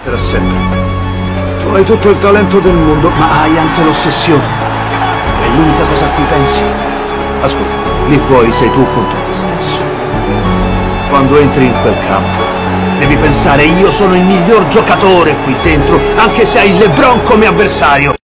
Per sempre. Tu hai tutto il talento del mondo, ma hai anche l'ossessione. È l'unica cosa a cui pensi. Ascolta, lì fuori sei tu contro te stesso. Quando entri in quel campo, devi pensare: io sono il miglior giocatore qui dentro, anche se hai LeBron come avversario.